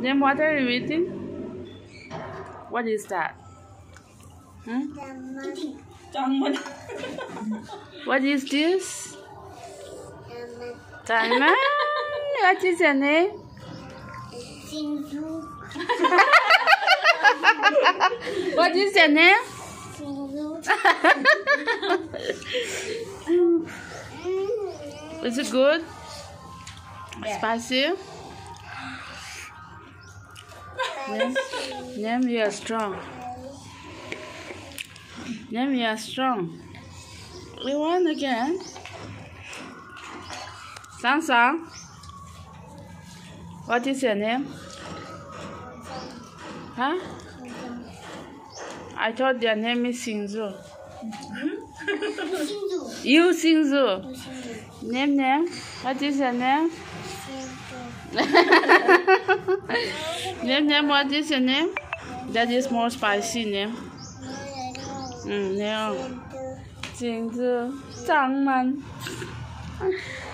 Then what are you eating? What is that? What is this? Diamond. What is your name? Singju. What is your name? Singju. Is it good? Spicy? Nem, you are strong. Nem, you are strong. We won again. Sang. What is your name? Huh? I thought your name is Singju. Singju. You Singju. Nem. What is your name? Nem, what is your name? That is more spicy name. No. Singju. Zhangman.